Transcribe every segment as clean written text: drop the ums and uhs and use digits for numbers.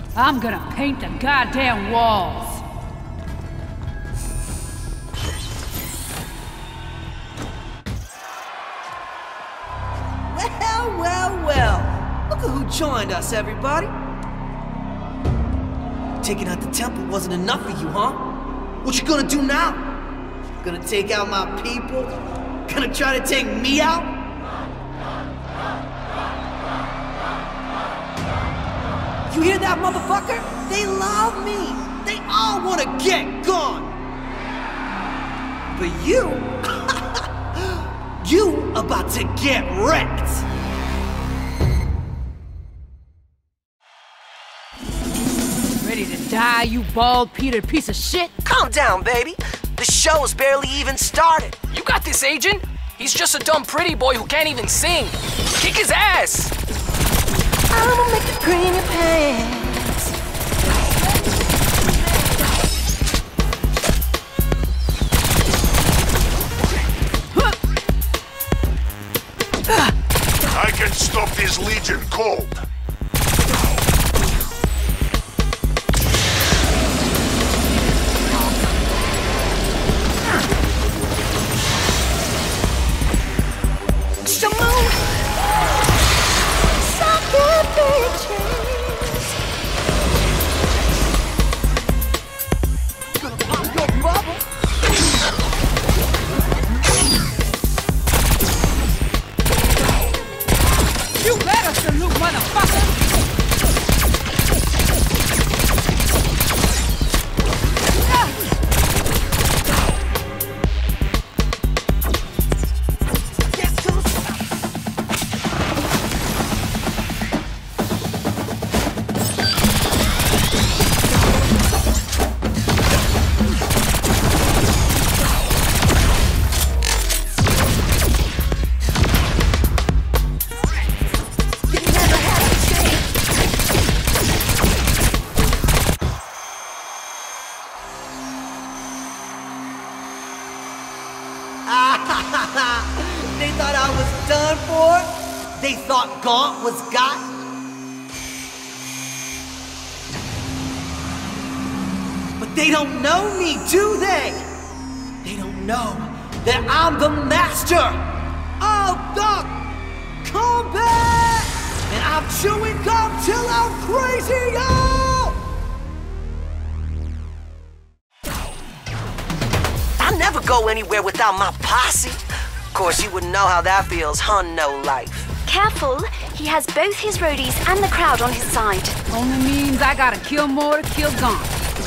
I'm gonna paint the goddamn walls. Well. Look at who joined us, everybody. Taking out the temple wasn't enough for you, huh? What you gonna do now? Gonna take out my people? Gonna try to take me out? You hear that, motherfucker? They love me. They all wanna get gone. But you, you about to get wrecked. Ready to die, you bald-petered piece of shit? Calm down, baby. The show's barely even started. You got this, Agent. He's just a dumb pretty boy who can't even sing. Kick his ass. I'ma make you cream your pants. I can stop this Legion cold. You better salute, motherfucker! They thought I was done for? They thought Gaunt was got? But they don't know me, do they? They don't know that I'm the master of the combat! And I'm chewing gum till I'm crazy, y'all! I never go anywhere without my posse. Of course, you wouldn't know how that feels, hun, no life. Careful, he has both his roadies and the crowd on his side. Only means I gotta kill more to kill Gaunt.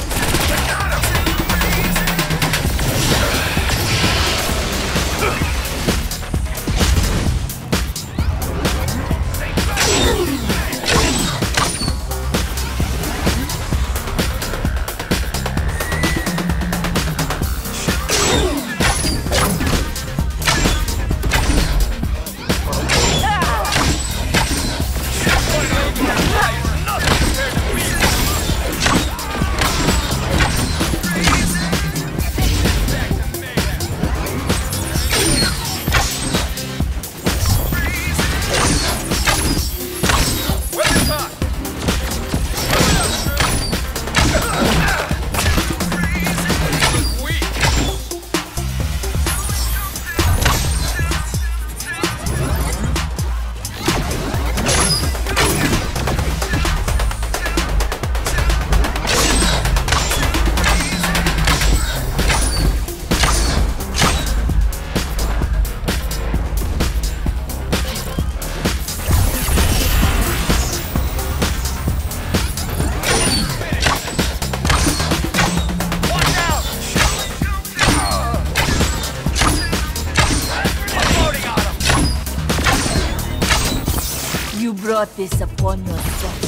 You brought this upon yourself.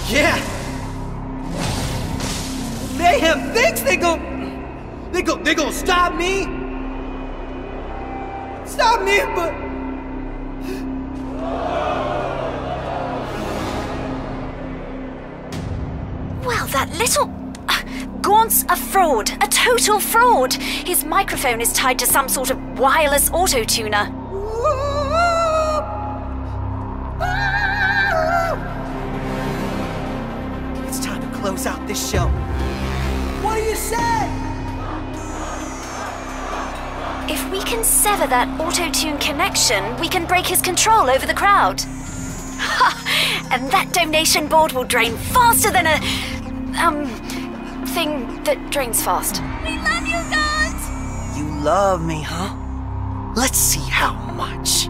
Yeah! Mayhem thinks they gon' stop me? Stop me, but... Well, that little... Gaunt's a fraud. A total fraud. His microphone is tied to some sort of wireless auto-tuner. It's time to close out this show. What do you say? If we can sever that auto-tune connection, we can break his control over the crowd. Ha! And that donation board will drain faster than a... thing that drains fast. We love you, Gaunt! You love me, huh? Let's see how much.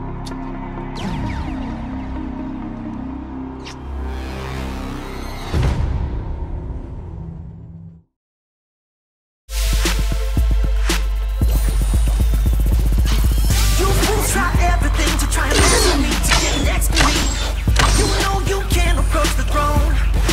You will try everything to try and mess me, to get next to me. You know you can't approach the throne.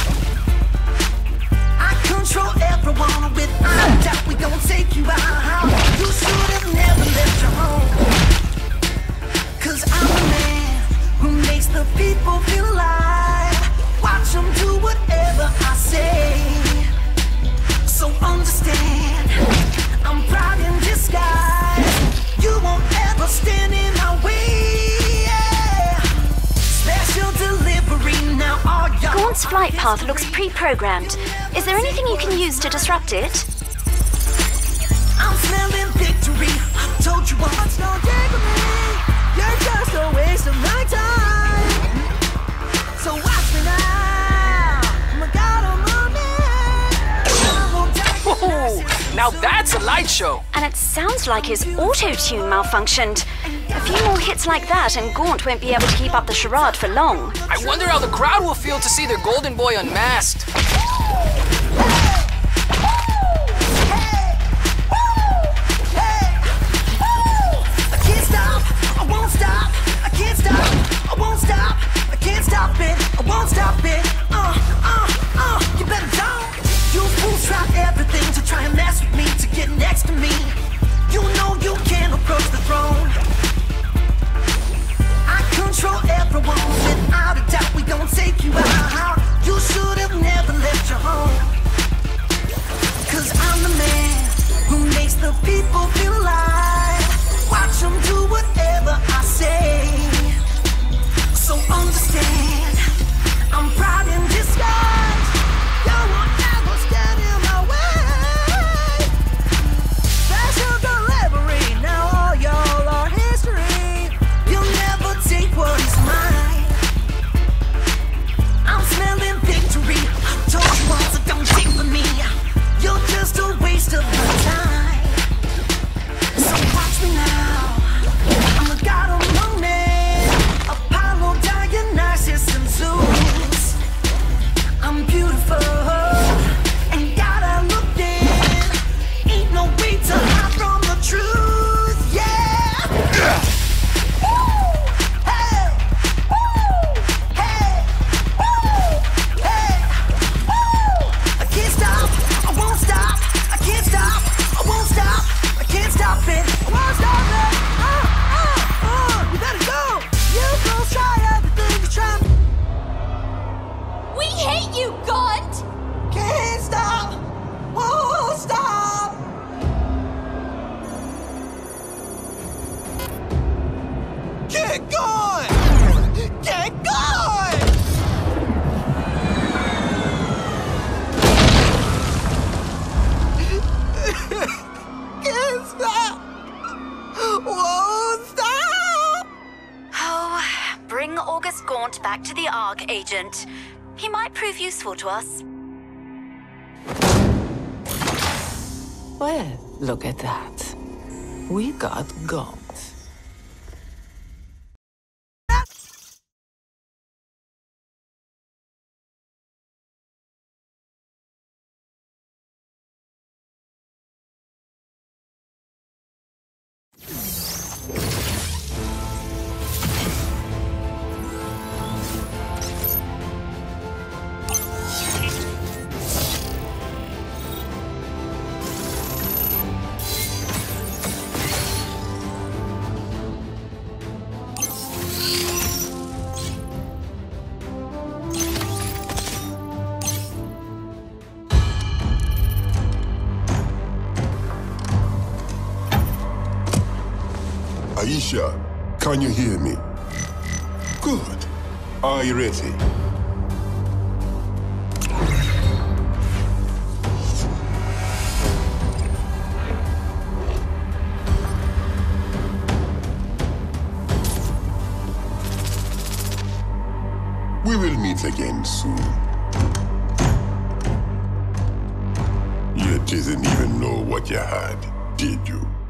I control everyone without a doubt. We gon' take you out. You should have never left your home. 'Cause I'm the man who makes the people feel alive. Watch them do whatever I say. So understand, I'm proud in disguise. You won't ever stand in our way. Yeah. Special delivery now, all y'all. Gaunt's flight path looks pre-programmed. Is there anything you can use to disrupt it? I'm smelling victory. I told you once, don't take with me. You're just a waste of my time. So watch me now. My God, I'm on it. Whoa, now that's a light show. And it sounds like his auto-tune malfunctioned. A few more hits like that and Gaunt won't be able to keep up the charade for long. I wonder how the crowd will feel to see their golden boy unmasked. You better don't. You fools try everything to try and mess with me, to get next to me. You know you can't approach the throne. I control everyone without a doubt. We gon' take you out. You should have never left your home. 'Cause I'm the man who makes the people feel alive. Watch them do whatever I say. So understand, I'm proud in disguise. You won't ever stand in my way. Special delivery, now all y'all are history. You'll never take what is mine. I'm smelling victory. I told you once, so don't take for me. You're just a waste of my time. So watch me now. I'm a god among men. Apollo, Dionysus, and Zeus. I'm beautiful, and God I look in. Ain't no way to hide from the truth, yeah. Woo! Hey! Woo! Hey! Woo! Hey! Woo! I can't stop, I won't stop. I can't stop, I won't stop. I can't stop it, I won't stop it. You better go. You girls try everything to try. We hate you, Gaunt! Can't stop! Won't stop! Get going! Get going! Can't stop! Won't stop! Oh, bring August Gaunt back to the Ark, Agent. He might prove useful to us. Well, look at that. We got Gaunt. Isha, can you hear me? Good. Are you ready? We will meet again soon. You didn't even know what you had, did you?